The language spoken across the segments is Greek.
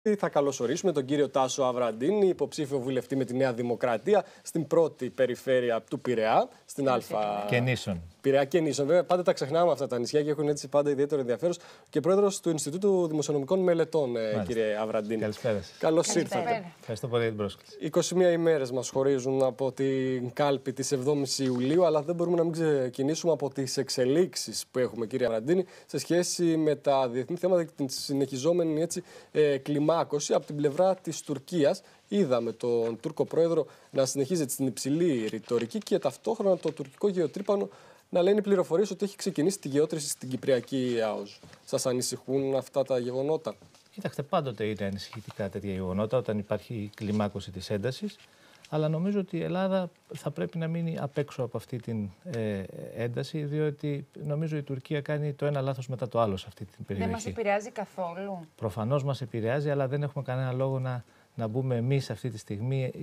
Θα καλωσορίσουμε τον κύριο Τάσο Αβραντίνη, υποψήφιο βουλευτή με τη Νέα Δημοκρατία στην πρώτη περιφέρεια του Πειραιά, στην Αλφα. Και Νήσων. Πειραιά και Νήσων. Βέβαια, πάντα τα ξεχνάμε αυτά τα νησιά και έχουν έτσι πάντα ιδιαίτερο ενδιαφέρον. Και πρόεδρος του Ινστιτούτου Δημοσιονομικών Μελετών, κύριε Αβραντίνη. Καλησπέρα σας. Καλώς ήρθατε. Ευχαριστώ πολύ για την πρόσκληση. 21 ημέρες μας χωρίζουν από την κάλπη της 7ης Ιουλίου, αλλά δεν μπορούμε να μην ξεκινήσουμε από τις εξελίξεις που έχουμε, κύριε Αβραντίνη, σε σχέση με τα διεθνή θέματα και την συνεχιζόμενη κλιμάκωση από την πλευρά της Τουρκίας. Είδαμε τον Τούρκο πρόεδρο να συνεχίζει στην υψηλή ρητορική και ταυτόχρονα το τουρκικό γεωτρύπανο να λένε πληροφορίες ότι έχει ξεκινήσει τη γεώτρηση στην Κυπριακή ΑΟΣ. Σας ανησυχούν αυτά τα γεγονότα? Κοιτάξτε, πάντοτε είναι ανησυχητικά τέτοια γεγονότα όταν υπάρχει κλιμάκωση της έντασης. Αλλά νομίζω ότι η Ελλάδα θα πρέπει να μείνει απ' έξω από αυτή την ένταση, διότι νομίζω η Τουρκία κάνει το ένα λάθος μετά το άλλο σε αυτή την περιοχή. Δεν μας επηρεάζει καθόλου? Προφανώς μας επηρεάζει, αλλά δεν έχουμε κανένα λόγο να μπούμε εμείς αυτή τη στιγμή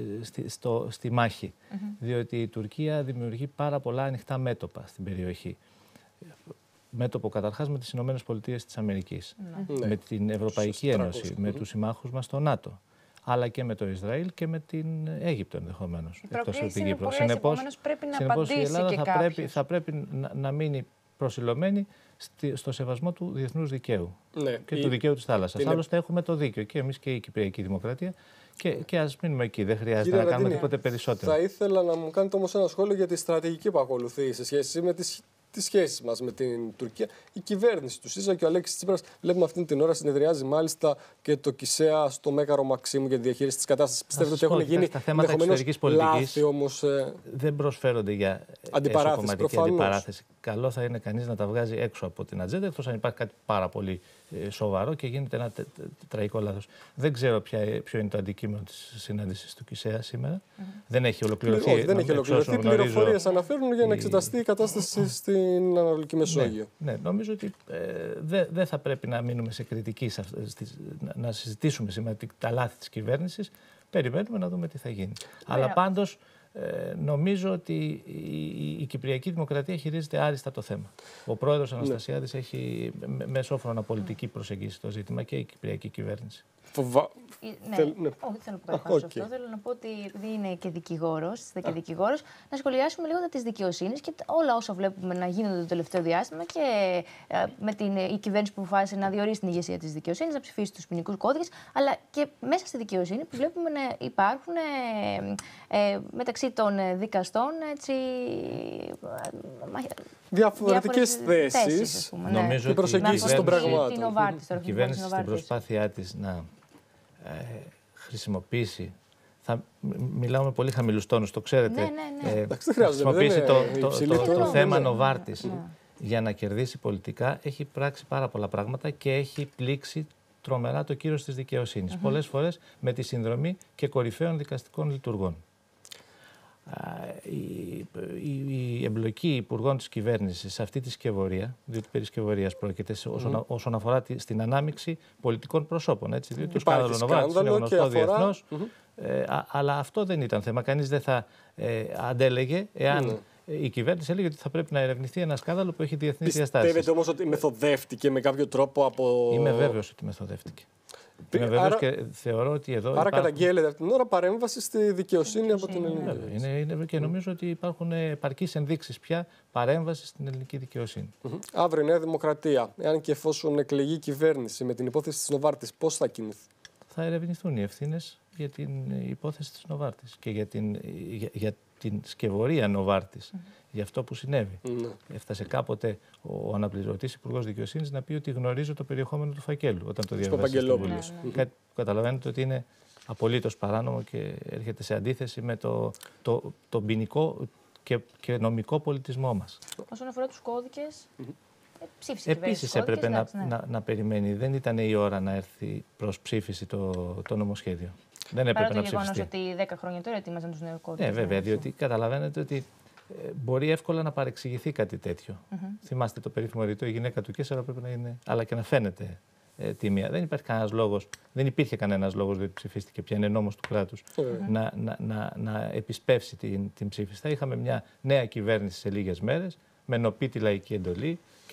στη μάχη. Διότι η Τουρκία δημιουργεί πάρα πολλά ανοιχτά μέτωπα στην περιοχή. Μέτωπο καταρχάς με τις Ηνωμένες Πολιτείες της Αμερικής, με την Ευρωπαϊκή Ένωση, με τους συμμάχους μας στο ΝΑΤΟ, αλλά και με το Ισραήλ και με την Αίγυπτο ενδεχομένως. Οι προκλήσεις είναι πολλές, επομένως πρέπει να απαντήσει η Ελλάδα και κάποιος. θα πρέπει να μείνει προσιλωμένη στο σεβασμό του διεθνούς δικαίου και του δικαίου της θάλασσας. Άλλωστε έχουμε το δίκαιο και εμείς και η Κυπριακή Δημοκρατία και ας μείνουμε εκεί, δεν χρειάζεται να κάνουμε τίποτε περισσότερο. Θα ήθελα να μου κάνετε όμως ένα σχόλιο για τη στρατηγική που ακολουθεί σε σχέση με τις σχέσεις μας με την Τουρκία. Η κυβέρνηση του ΣΥΡΙΖΑ και ο Αλέξης Τσίπρας, βλέπουμε αυτή την ώρα συνεδριάζει μάλιστα και το ΚΙΣΕΑ στο Μέγαρο Μαξίμου για τη διαχείριση της κατάστασης. Πιστεύετε ότι έχουν γίνει τα θέματα εξωτερικής πολιτικής όμως, δεν προσφέρονται για εσωκομματική αντιπαράθεση. Καλό θα είναι κανείς να τα βγάζει έξω από την ατζέντα, εκτός αν υπάρχει κάτι πάρα πολύ σοβαρό και γίνεται ένα τραγικό λάθος. Δεν ξέρω ποιο είναι το αντικείμενο της συνάντησης του ΚΙΣΕΑ σήμερα. Δεν έχει ολοκληρωθεί. Όχι, δεν έχει ολοκληρωθεί. Πληροφορίες αναφέρουν για να εξεταστεί η κατάσταση στην Ανατολική Μεσόγειο. Ναι, νομίζω ότι δεν θα πρέπει να μείνουμε σε κριτική, να συζητήσουμε σήμερα τα λάθη της κυβέρνησης. Περιμένουμε να δούμε τι θα γίνει. Αλλά πάντως νομίζω ότι η Κυπριακή Δημοκρατία χειρίζεται άριστα το θέμα. Ο πρόεδρος Αναστασιάδης έχει μεσόφρονα πολιτική προσεγγίσει το ζήτημα και η Κυπριακή κυβέρνηση. Όχι, θέλω να πω κάτι πάνω σε αυτό. Θέλω να πω ότι επειδή είναι και δικηγόρος, να σχολιάσουμε λίγο της δικαιοσύνης και όλα όσα βλέπουμε να γίνονται το τελευταίο διάστημα και με η κυβέρνηση που αποφάσισε να διορίσει την ηγεσία της δικαιοσύνης, να ψηφίσει τους ποινικούς κώδικες, αλλά και μέσα στη δικαιοσύνη που βλέπουμε να υπάρχουν μεταξύ των δικαστών διαφορετικές θέσεις και προσεγγίσεις των πραγμάτων. Η κυβέρνηση στην προσπάθειά της να χρησιμοποιήσει, μιλάω με πολύ χαμηλούς τόνους, το ξέρετε, χρησιμοποιήσει το θέμα Νοβάρτης για να κερδίσει πολιτικά, έχει πράξει πάρα πολλά πράγματα και έχει πλήξει τρομερά το κύρος της δικαιοσύνης. Πολλές φορές με τη συνδρομή και κορυφαίων δικαστικών λειτουργών. Η εμπλοκή υπουργών της κυβέρνησης σε αυτή τη σκευωρία, διότι περί σκευωρίας πρόκειται όσον αφορά στην ανάμειξη πολιτικών προσώπων. Έτσι, διότι το σκάνδαλο Νοβάρτης είναι γνωστό διεθνώς, αλλά αυτό δεν ήταν θέμα. Κανείς δεν θα αντέλεγε εάν η κυβέρνηση έλεγε ότι θα πρέπει να ερευνηθεί ένα σκάνδαλο που έχει διεθνείς διαστάσεις. Πιστεύετε όμως ότι μεθοδεύτηκε με κάποιο τρόπο από... Είμαι βέβαιος ότι μεθοδεύτηκε. Είμαι βέβαιος και θεωρώ ότι εδώ. Άρα καταγγέλλεται αυτή την ώρα παρέμβαση στη δικαιοσύνη από την ελληνική. Και νομίζω ότι υπάρχουν επαρκείς ενδείξεις πια παρέμβαση στην ελληνική δικαιοσύνη. Αύριο η Νέα Δημοκρατία, εάν και εφόσον εκλεγεί η κυβέρνηση με την υπόθεση της Νοβάρτης, πώς θα κινηθεί? Θα ερευνηθούν οι ευθύνες για την υπόθεση της Νοβάρτης και για την σκευωρία Νοβάρτης. Για αυτό που συνέβη. Έφτασε κάποτε ο αναπληρωτής Υπουργός Δικαιοσύνης να πει ότι γνωρίζω το περιεχόμενο του φακέλου όταν το διαβάσει στο Βουλίο. Κάτι που καταλαβαίνετε ότι είναι απολύτως παράνομο και έρχεται σε αντίθεση με το ποινικό και νομικό πολιτισμό μας. Όσον αφορά τους κώδικες, ψήφισε επίσης έπρεπε να περιμένει. Δεν ήταν η ώρα να έρθει προς ψήφιση το νομοσχέδιο. Δεν έπρεπε να ψηφιστεί. Παρά το γεγονός ότι 10 χρόνια τώρα ετοίμαζαν τους νέους κώδικες. Βέβαια, διότι καταλαβαίνετε ότι μπορεί εύκολα να παρεξηγηθεί κάτι τέτοιο. Θυμάστε το περίφημο ρητό, η γυναίκα του Κέσσαρα πρέπει να είναι, αλλά και να φαίνεται τίμια. Δεν υπάρχει κανένας λόγος, δεν υπήρχε κανένας λόγος, διότι ψηφίστηκε πια, είναι νόμος του κράτους, να επισπεύσει την ψήφιστα. Είχαμε μια νέα κυβέρνηση σε λίγες μέρες, με νοπή τη λαϊκή εντολή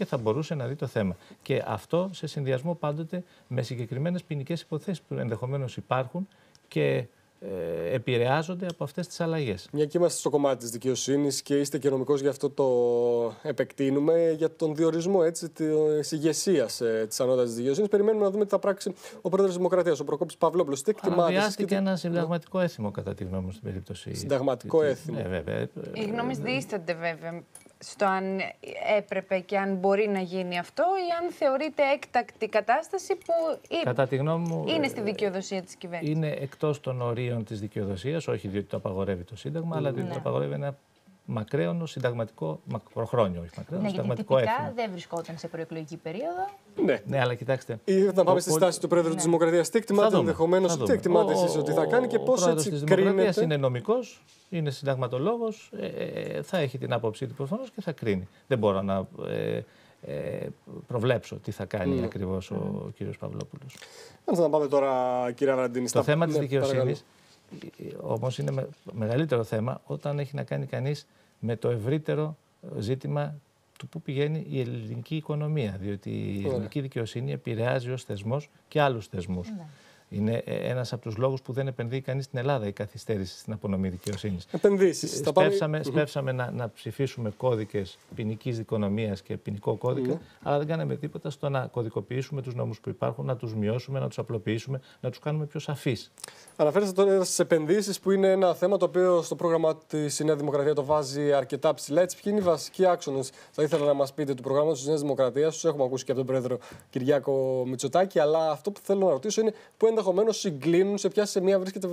και θα μπορούσε να δει το θέμα. Και αυτό σε συνδυασμό πάντοτε με συγκεκριμένες ποινικές υποθέσεις που ενδεχομένως υπάρχουν και επηρεάζονται από αυτές τις αλλαγές. Μια και είμαστε στο κομμάτι της δικαιοσύνης και είστε και νομικός, γι' αυτό το επεκτείνουμε, για τον διορισμό της ηγεσίας της ανώτατης δικαιοσύνης. Περιμένουμε να δούμε τι θα πράξει ο πρόεδρος της Δημοκρατίας, ο Προκόπης Παυλόπουλος. Αναβιάστηκε ένα συνταγματικό έθιμο, κατά τη γνώμη μου, στην περίπτωση. Συνταγματικό έθιμο. Ναι, βέβαια. Οι γνώμες διείστανται, βέβαια, στο αν έπρεπε και αν μπορεί να γίνει αυτό ή αν θεωρείται έκτακτη κατάσταση που κατά τη γνώμη μου, είναι στη δικαιοδοσία της κυβέρνησης. Είναι εκτός των ορίων της δικαιοδοσίας, όχι διότι το απαγορεύει το Σύνταγμα, αλλά διότι το απαγορεύει ένα μακραίωνο συνταγματικό, μακροχρόνιο, όχι μακραίωνο, συνταγματικό έθιμο. Τυπικά δεν βρισκόταν σε προεκλογική περίοδο. Ναι, αλλά κοιτάξτε. Να πάμε στη στάση του Πρόεδρου της Δημοκρατίας. Τι εκτιμάτε ενδεχομένως, τι εκτιμάτε εσείς ότι θα κάνει και πώς έτσι κρίνεται? Ο Πρόεδρος της Δημοκρατίας είναι νομικός, είναι συνταγματολόγος, θα έχει την άποψή του προφανώς και θα κρίνει. Δεν μπορώ να προβλέψω τι θα κάνει ακριβώς ο κύριος Παυλόπουλος. Να πάμε τώρα, κύριε Αβραντίνη. Το θέμα της δικαιοσύνης όμως είναι μεγαλύτερο θέμα όταν έχει να κάνει κανείς με το ευρύτερο ζήτημα του πού πηγαίνει η ελληνική οικονομία. Διότι η ελληνική δικαιοσύνη επηρεάζει ως θεσμός και άλλους θεσμούς. Είναι ένας από τους λόγους που δεν επενδύει κανείς στην Ελλάδα η καθυστέρηση στην απονομή δικαιοσύνης. Επενδύσεις. Σπεύσαμε να ψηφίσουμε κώδικες ποινικής δικονομίας και ποινικό κώδικα, αλλά δεν κάναμε τίποτα στο να κωδικοποιήσουμε τους νόμους που υπάρχουν, να τους μειώσουμε, να τους απλοποιήσουμε, να τους κάνουμε πιο σαφείς. Αναφέρεστε τώρα στις επενδύσεις, που είναι ένα θέμα το οποίο στο πρόγραμμα της Νέα Δημοκρατία το βάζει αρκετά ψηλά. Έτσι, ποιοι είναι οι βασικοί άξονες, θα ήθελα να μας πείτε, του προγράμματος της Νέας Δημοκρατίας? Τους έχουμε ακούσει και από τον πρόεδρο Κυριάκο Μητσοτάκη, αλλά αυτό που θέλω να ρωτήσω είναι πού ενδεχομένως συγκλίνουν, σε ποια σημεία βρίσκεται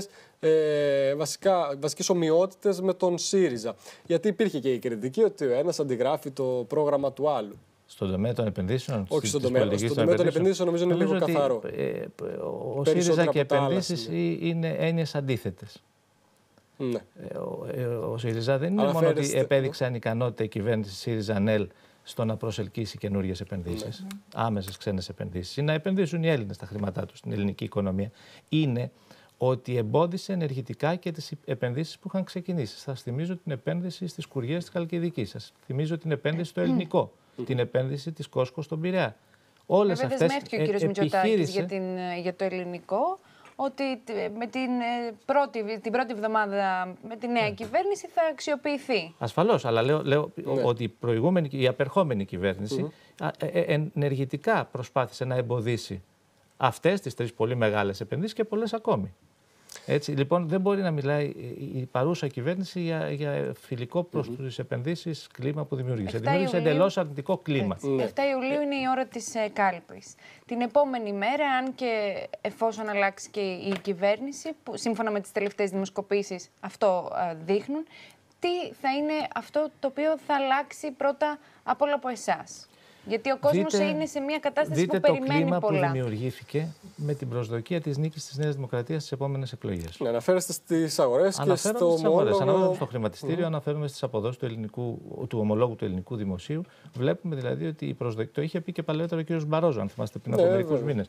βασικές ομοιότητες με τον ΣΥΡΙΖΑ. Γιατί υπήρχε και η κριτική ότι ο ένας αντιγράφει το πρόγραμμα του άλλου. Στον τομέα των επενδύσεων. Όχι στον τομέα των επενδύσεων, νομίζω είναι λίγο καθαρό. Ο ΣΥΡΙΖΑ και επενδύσεις είναι έννοιες αντίθετες. Ναι. Ο ΣΥΡΙΖΑ δεν είναι μόνο ότι επέδειξαν ικανότητα η κυβέρνηση ΣΥΡΙΖΑ-ΝΕΛ στο να προσελκύσει καινούριες επενδύσεις, άμεσες ξένες επενδύσεις, ή να επενδύσουν οι Έλληνες τα χρήματά τους στην ελληνική οικονομία. Είναι ότι εμπόδισε ενεργητικά και τις επενδύσεις που είχαν ξεκινήσει. Σας θυμίζω την επένδυση στις Κουριές της Χαλκιδικής. Σας θυμίζω την επένδυση στο ελληνικό. Την επένδυση της Κόσκο στον Πειραιά. Όλες αυτές δεσμεύτηκε ο κύριος Μητσοτάκης για το ελληνικό, ότι με την πρώτη εβδομάδα με τη νέα κυβέρνηση θα αξιοποιηθεί. Ασφαλώς, αλλά λέω ότι η απερχόμενη κυβέρνηση ενεργητικά προσπάθησε να εμποδίσει αυτές τις τρεις πολύ μεγάλες επενδύσεις και πολλές ακόμη. Έτσι, λοιπόν, δεν μπορεί να μιλάει η παρούσα κυβέρνηση για φιλικό προς τις επενδύσεις κλίμα που δημιούργησε. Δημιούργησε εντελώς αρνητικό κλίμα. 7 Ιουλίου είναι η ώρα της κάλπης. Την επόμενη μέρα, αν και εφόσον αλλάξει και η κυβέρνηση, που σύμφωνα με τις τελευταίες δημοσκοπήσεις αυτό δείχνουν, τι θα είναι αυτό το οποίο θα αλλάξει πρώτα απ' όλα από εσάς? Γιατί ο κόσμος είναι σε μια κατάσταση που περιμένει πολλά. Δείτε το κλίμα που δημιουργήθηκε με την προσδοκία της νίκης της Νέας Δημοκρατίας στις επόμενες εκλογές. Ναι, αναφέρεστε στις αγορές και στο ομόλογο. Αναφέρομαι στο χρηματιστήριο, αναφέρομαι στις αποδόσεις του ομολόγου του ελληνικού δημοσίου. Βλέπουμε δηλαδή ότι η προσδοκία, το είχε πει και παλαιότερα ο κ. Μπαρόζο, αν θυμάστε, πριν από μερικούς μήνες.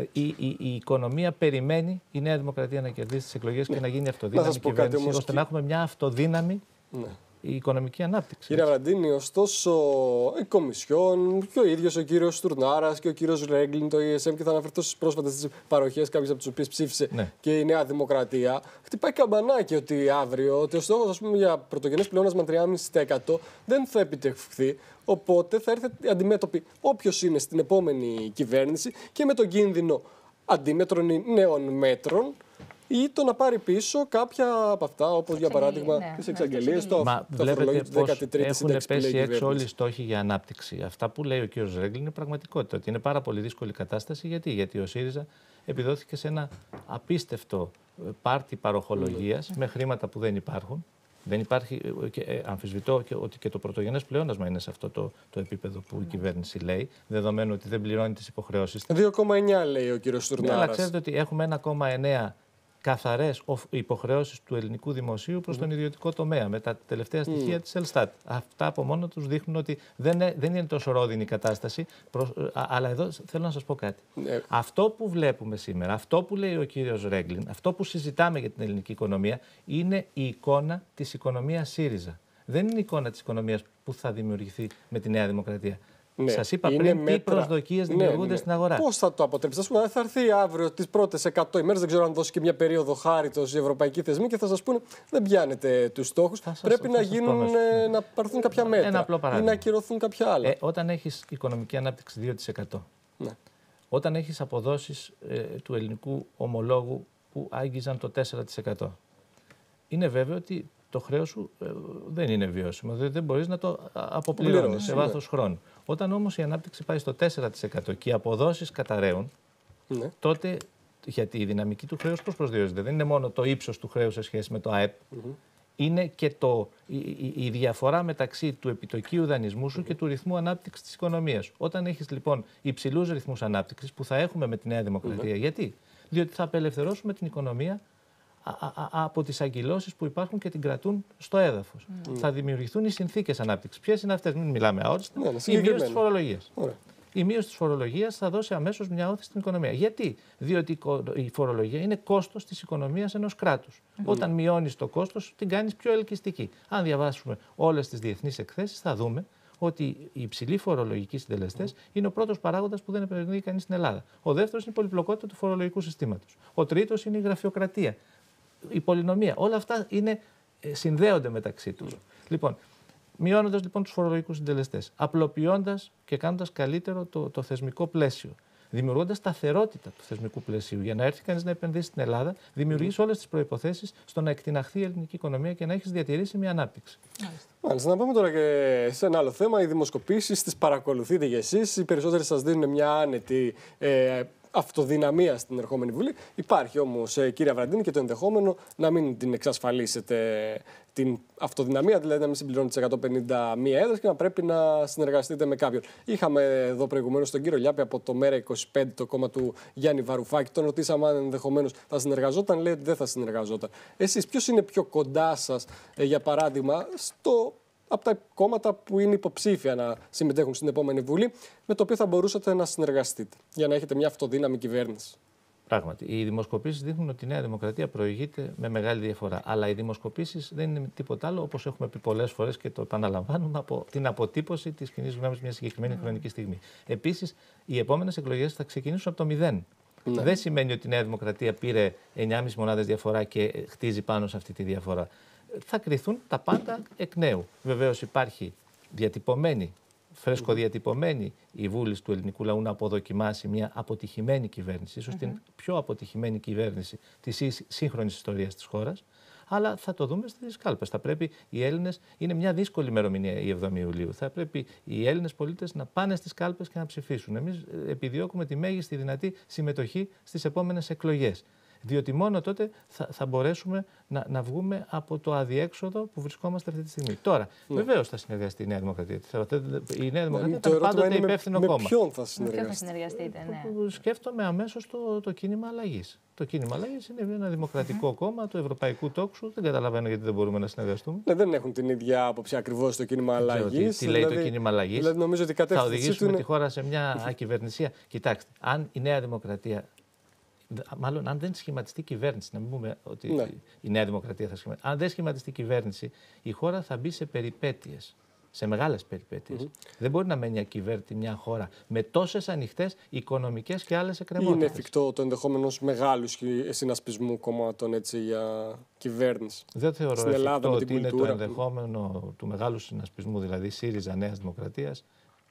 Η οικονομία περιμένει η Νέα Δημοκρατία να κερδίσει τις εκλογές και να γίνει αυτοδύναμη κυβέρνηση, ώστε να έχουμε μια αυτοδύναμη η οικονομική ανάπτυξη. Κύριε Αβραντίνη, ωστόσο, η Κομισιόν και ο ίδιος ο κύριος Στουρνάρας και ο κύριος Ρέγκλιν, το ESM, και θα αναφερθώ στις πρόσφατες παροχές, κάποιες από τις οποίες ψήφισε και η Νέα Δημοκρατία, χτυπάει καμπανάκι ότι αύριο ότι ο στόχος, ας πούμε, για πρωτογενές πλεόνασμα 3,5% δεν θα επιτευχθεί. Οπότε θα έρθει αντιμέτωπη όποιος είναι στην επόμενη κυβέρνηση και με τον κίνδυνο αντίμετρων ή νέων μέτρων, ή το να πάρει πίσω κάποια από αυτά, όπως για παράδειγμα τις εξαγγελίες, το φορολόγιο του 13ης έχουν πέσει έξω όλοι οι στόχοι για ανάπτυξη. Αυτά που λέει ο κ. Ρέγκλιν είναι πραγματικότητα. Ότι είναι πάρα πολύ δύσκολη κατάσταση. Γιατί ο ΣΥΡΙΖΑ επιδόθηκε σε ένα απίστευτο πάρτι παροχολογίας με χρήματα που δεν υπάρχουν. Δεν υπάρχει, αμφισβητώ ότι και το πρωτογενές πλεόνασμα είναι σε αυτό το επίπεδο που η κυβέρνηση λέει, δεδομένου ότι δεν πληρώνει τις υποχρεώσεις. 2,9 λέει ο κ. Στουρνάρας. Αλλά ξέρετε ότι έχουμε 1,9 καθαρές υποχρεώσεις του ελληνικού δημοσίου προς τον ιδιωτικό τομέα, με τα τελευταία στοιχεία της Ελστάτ. Αυτά από μόνο τους δείχνουν ότι δεν είναι τόσο ρόδινη η κατάσταση. Αλλά εδώ θέλω να σας πω κάτι. Αυτό που βλέπουμε σήμερα, αυτό που λέει ο κύριος Ρέγκλιν, αυτό που συζητάμε για την ελληνική οικονομία, είναι η εικόνα της οικονομίας ΣΥΡΙΖΑ. Δεν είναι η εικόνα της οικονομίας που θα δημιουργηθεί με τη Νέα Δημοκρατία. Ναι. Σας είπα πριν τι προσδοκίες δημιουργούνται στην αγορά. Πώς θα το αποτρέψει? Ας πούμε, θα έρθει αύριο τις πρώτες 100 ημέρες, δεν ξέρω αν δώσει και μια περίοδο χάριτος οι ευρωπαϊκοί θεσμοί και θα σας πούνε δεν πιάνετε τους στόχους. Πρέπει να πάρθουν κάποια μέτρα. Ένα απλό παράδειγμα. Ή να ακυρωθούν κάποια άλλα. Όταν έχεις οικονομική ανάπτυξη 2%, ναι. Όταν έχεις αποδόσεις του ελληνικού ομολόγου που άγγιζαν το 4%, είναι βέβαιο ότι το χρέος σου δεν είναι βιώσιμο. Δεν μπορείς να το αποπληρώνεις σε βάθος χρόνου. Όταν όμως η ανάπτυξη πάει στο 4% και οι αποδόσεις καταραίουν, τότε, γιατί η δυναμική του χρέους πώς προσδιορίζεται? Δεν είναι μόνο το ύψος του χρέους σε σχέση με το ΑΕΠ, είναι και η διαφορά μεταξύ του επιτοκίου δανεισμού σου και του ρυθμού ανάπτυξης της οικονομίας. Όταν έχεις λοιπόν υψηλούς ρυθμούς ανάπτυξης, που θα έχουμε με τη Νέα Δημοκρατία, γιατί? Διότι θα απελευθερώσουμε την οικονομία από τις αγκυλώσεις που υπάρχουν και την κρατούν στο έδαφος. Θα δημιουργηθούν οι συνθήκες ανάπτυξης. Ποιες είναι αυτές? Μην μιλάμε αόριστα. Η μείωση της φορολογίας. Η μείωση της φορολογίας θα δώσει αμέσως μια όθηση στην οικονομία. Γιατί? Διότι η φορολογία είναι κόστος της οικονομίας ενός κράτους. Όταν μειώνεις το κόστος, την κάνεις πιο ελκυστική. Αν διαβάσουμε όλες τις διεθνείς εκθέσεις, θα δούμε ότι οι υψηλοί φορολογικοί συντελεστές είναι ο πρώτος παράγοντας που δεν επενδύει κανείς στην Ελλάδα. Ο δεύτερος είναι η πολυπλοκότητα του φορολογικού συστήματος. Ο τρίτος είναι η γραφειοκρατία, η πολυνομία. Όλα αυτά συνδέονται μεταξύ τους. Λοιπόν, μειώνοντας λοιπόν τους φορολογικούς συντελεστές, απλοποιώντας και κάνοντας καλύτερο το θεσμικό πλαίσιο, δημιουργώντας σταθερότητα του θεσμικού πλαισίου για να έρθει κανείς να επενδύσει στην Ελλάδα, δημιουργείς όλες τις προϋποθέσεις στο να εκτιναχθεί η ελληνική οικονομία και να έχεις διατηρήσιμη ανάπτυξη. Μάλιστα, να πάμε τώρα και σε ένα άλλο θέμα. Οι δημοσκοπήσεις τις παρακολουθείτε και εσείς. Οι περισσότεροι σας δίνουν μια άνετη αυτοδυναμία στην ερχόμενη Βουλή. Υπάρχει όμως, κύριε Αβραντίνη, και το ενδεχόμενο να μην την εξασφαλίσετε την αυτοδυναμία, δηλαδή να μην συμπληρώνετε τις 151 έδρες και να πρέπει να συνεργαστείτε με κάποιον. Είχαμε εδώ προηγουμένως τον κύριο Λιάπη από το ΜΕΡΑ25, το κόμμα του Γιάννη Βαρουφάκη. Τον ρωτήσαμε αν ενδεχομένως θα συνεργαζόταν. Λέει ότι δεν θα συνεργαζόταν. Εσείς, ποιος είναι πιο κοντά σας, για παράδειγμα, από τα κόμματα που είναι υποψήφια να συμμετέχουν στην επόμενη Βουλή, με το οποίο θα μπορούσατε να συνεργαστείτε για να έχετε μια αυτοδύναμη κυβέρνηση? Πράγματι, οι δημοσκοπήσεις δείχνουν ότι η Νέα Δημοκρατία προηγείται με μεγάλη διαφορά. Αλλά οι δημοσκοπήσεις δεν είναι τίποτα άλλο, όπως έχουμε πει πολλές φορές και το επαναλαμβάνουμε, από την αποτύπωση της κοινής γνώμης μια συγκεκριμένη χρονική στιγμή. Επίσης, οι επόμενες εκλογές θα ξεκινήσουν από το 0. Δεν σημαίνει ότι η Νέα Δημοκρατία πήρε 9,5 μονάδες διαφορά και χτίζει πάνω σε αυτή τη διαφορά. Θα κριθούν τα πάντα εκ νέου. Βεβαίως υπάρχει φρεσκοδιατυπωμένη η βούληση του ελληνικού λαού να αποδοκιμάσει μια αποτυχημένη κυβέρνηση, ίσως την πιο αποτυχημένη κυβέρνηση της σύγχρονης ιστορίας της χώρας, αλλά θα το δούμε στις κάλπες. Θα πρέπει οι Έλληνες, είναι μια δύσκολη ημερομηνία η 7η Ιουλίου, θα πρέπει οι Έλληνες πολίτες να πάνε στις κάλπες και να ψηφίσουν. Εμείς επιδιώκουμε τη μέγιστη δυνατή συμμετοχή στις επόμενες εκλογές. Διότι μόνο τότε θα μπορέσουμε να βγούμε από το αδιέξοδο που βρισκόμαστε αυτή τη στιγμή. Τώρα, βεβαίως θα συνεργαστεί η Νέα Δημοκρατία. Η Νέα Δημοκρατία ήταν πάντοτε υπεύθυνο κόμμα. Με ποιον θα συνεργαστείτε? Σκέφτομαι αμέσως το κίνημα αλλαγής. Το κίνημα αλλαγής είναι ένα δημοκρατικό κόμμα του ευρωπαϊκού τόξου. Δεν καταλαβαίνω γιατί δεν μπορούμε να συνεργαστούμε. Δεν έχουν την ίδια άποψη ακριβώς το κίνημα αλλαγής. Τι λέει το κίνημα αλλαγής? Δηλαδή, νομίζω ότι θα οδηγήσουμε τη χώρα σε μια ακυβερνησία. Κοιτάξτε, αν η Νέα Δημοκρατία. Μάλλον, αν δεν σχηματιστεί κυβέρνηση, να μην πούμε ότι η Νέα Δημοκρατία θα σχηματιστεί. Αν δεν σχηματιστεί κυβέρνηση, η χώρα θα μπει σε περιπέτειες, σε μεγάλες περιπέτειες. Δεν μπορεί να μένει ακυβέρνητη μια χώρα με τόσες ανοιχτές οικονομικές και άλλες εκκρεμότητες. Είναι εφικτό το ενδεχόμενο μεγάλου συνασπισμού κομμάτων για κυβέρνηση? Δεν θεωρώ εφικτό ότι είναι το ενδεχόμενο του μεγάλου συνασπισμού, δηλαδή ΣΥΡΙΖΑ Νέας Δημοκρατίας,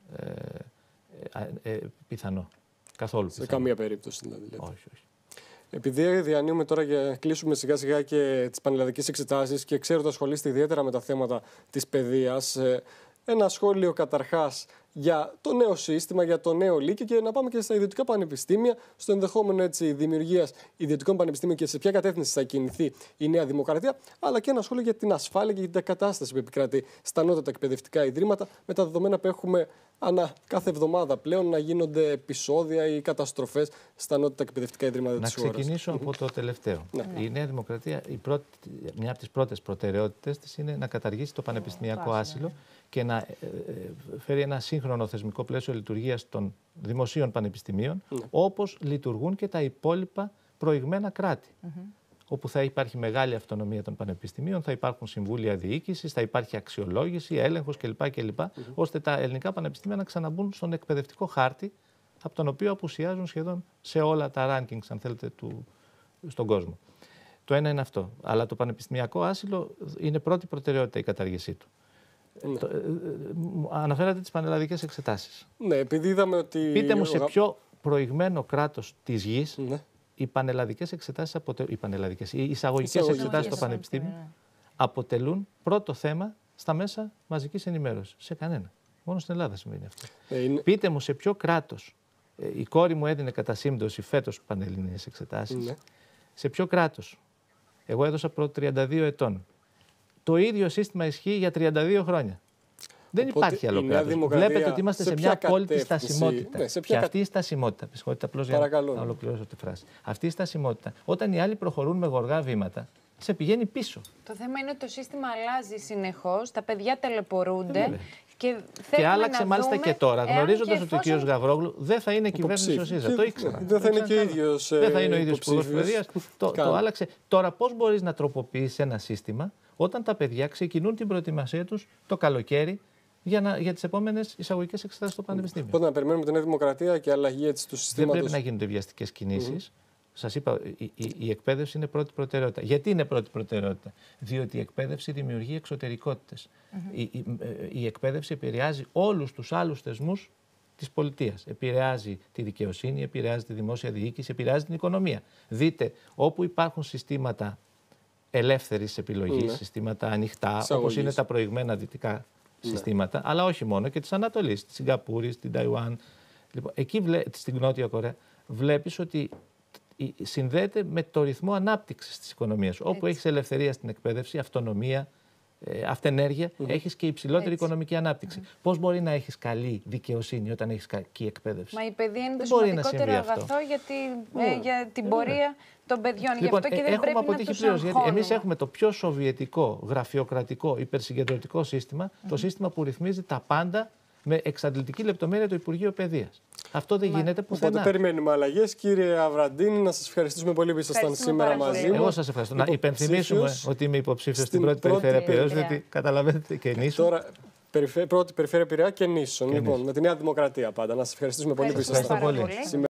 πιθανό. Καθόλου. Σε καμία περίπτωση δηλαδή. Όχι. Επειδή διανύουμε τώρα και κλείσουμε σιγά σιγά και τις πανελλαδικές εξετάσεις και ξέρω ότι ασχολείστε ιδιαίτερα με τα θέματα της παιδείας, ένα σχόλιο καταρχάς για το νέο σύστημα, για το νέο Λύκειο και να πάμε και στα ιδιωτικά πανεπιστήμια, στο ενδεχόμενο δημιουργίας ιδιωτικών πανεπιστήμιων και σε ποια κατεύθυνση θα κινηθεί η Νέα Δημοκρατία, αλλά και ένα σχόλιο για την ασφάλεια και για την κατάσταση που επικρατεί στα ανώτατα εκπαιδευτικά ιδρύματα, με τα δεδομένα που έχουμε κάθε εβδομάδα πλέον να γίνονται επεισόδια ή καταστροφές στα ανώτατα εκπαιδευτικά ιδρύματα της χώρας. Να ξεκινήσω από το τελευταίο. Η Νέα Δημοκρατία, μια από τις πρώτες προτεραιότητες της είναι να καταργήσει το πανεπιστημιακό άσυλο και να φέρει ένα σύγχρονο θεσμικό πλαίσιο λειτουργίας των δημοσίων πανεπιστημίων, όπως λειτουργούν και τα υπόλοιπα προηγμένα κράτη. όπου θα υπάρχει μεγάλη αυτονομία των πανεπιστημίων, θα υπάρχουν συμβούλια διοίκησης, θα υπάρχει αξιολόγηση, έλεγχος κλπ. Ώστε τα ελληνικά πανεπιστήμια να ξαναμπούν στον εκπαιδευτικό χάρτη, από τον οποίο απουσιάζουν σχεδόν σε όλα τα rankings, αν θέλετε, στον κόσμο. Το ένα είναι αυτό. Αλλά το πανεπιστημιακό άσυλο είναι πρώτη προτεραιότητα η κατάργησή του. Αναφέρατε τις πανελλαδικές εξετάσεις. Ναι, επειδή είδαμε ότι... Πείτε μου σε ποιο προηγμένο κράτος της γης οι πανελλαδικές εξετάσεις, οι εισαγωγικές εξετάσεις στο πανεπιστήμιο αποτελούν πρώτο θέμα στα μέσα μαζικής ενημέρωσης. Σε κανένα. Μόνο στην Ελλάδα συμβαίνει αυτό. Πείτε μου σε ποιο κράτος, η κόρη μου έδινε κατά σύμπτωση φέτος πανελληνίες εξετάσεις, σε ποιο κράτος, εγώ έδωσα προ 32 ετών, το ίδιο σύστημα ισχύει για 32 χρόνια. Δεν υπάρχει άλλο κράτος. Βλέπετε ότι είμαστε σε μια απόλυτη στασιμότητα. Ναι, και αυτή η στασιμότητα, απλώς για να ολοκληρώσω τη φράση, αυτή η στασιμότητα, όταν οι άλλοι προχωρούν με γοργά βήματα, σε πηγαίνει πίσω. Το θέμα είναι ότι το σύστημα αλλάζει συνεχώς, τα παιδιά ταλαιπωρούνται. Και άλλαξε μάλιστα και τώρα, γνωρίζοντας ότι ο κ. Γαβρόγλου δεν θα είναι κυβέρνηση ο ΣΥΡΙΖΑ. Το ήξερα. Δεν θα είναι και ο ίδιος. Δεν θα είναι ο ίδιος υπουργός παιδείας. Το άλλαξε. Τώρα, πώς μπορείς να τροποποιήσεις ένα σύστημα όταν τα παιδιά ξεκινούν την προετοιμασία τους το καλοκαίρι για τις επόμενες εισαγωγικές εξετάσεις στο πανεπιστήμιο. Οπότε να περιμένουμε την Νέα Δημοκρατία και αλλαγή έτσι του συστήματος. Δεν πρέπει να γίνονται βιαστικές κινήσεις. Σας είπα, η εκπαίδευση είναι πρώτη προτεραιότητα. Γιατί είναι πρώτη προτεραιότητα? Διότι η εκπαίδευση δημιουργεί εξωτερικότητες. Η εκπαίδευση επηρεάζει όλους τους άλλους θεσμούς της πολιτείας. Επηρεάζει τη δικαιοσύνη, επηρεάζει τη δημόσια διοίκηση, επηρεάζει την οικονομία. Δείτε, όπου υπάρχουν συστήματα ελεύθερης επιλογής, συστήματα ανοιχτά, όπως είναι τα προηγμένα δυτικά συστήματα, αλλά όχι μόνο, και της Ανατολής, της Σιγκαπούρης, την Ταϊουάν. Λοιπόν, εκεί στην Νότια Κορέα βλέπεις ότι συνδέεται με το ρυθμό ανάπτυξης της οικονομίας. Όπου έχεις ελευθερία στην εκπαίδευση, αυτονομία, αυτενέργεια, έχεις και υψηλότερη οικονομική ανάπτυξη. Πώς μπορεί να έχεις καλή δικαιοσύνη όταν έχεις κακή εκπαίδευση? Μα η παιδεία είναι το σημαντικότερο αγαθό για την πορεία των παιδιών. Λοιπόν, γι' αυτό και δεν πρέπει να τους αγχώνουμε. Εμείς έχουμε το πιο σοβιετικό, γραφειοκρατικό, υπερσυγκεντρωτικό σύστημα, το σύστημα που ρυθμίζει τα πάντα με εξαντλητική λεπτομέρεια το Υπουργείο Παιδείας. Αυτό δεν γίνεται πουθενά. Οπότε περιμένουμε αλλαγές. Κύριε Αβραντίνη, να σας ευχαριστήσουμε πολύ που ήσασταν σήμερα μαζί μας. Εγώ σας ευχαριστώ. Να υπενθυμίσουμε ότι είμαι υποψήφιος στην πρώτη περιφέρεια Πειραιώς, διότι καταλαβαίνετε και Νήσων. Τώρα, πρώτη περιφέρεια Πειραιά και Νήσων. Λοιπόν, με τη Νέα Δημοκρατία πάντα. Να σας ευχαριστήσουμε πολύ που ήσασταν.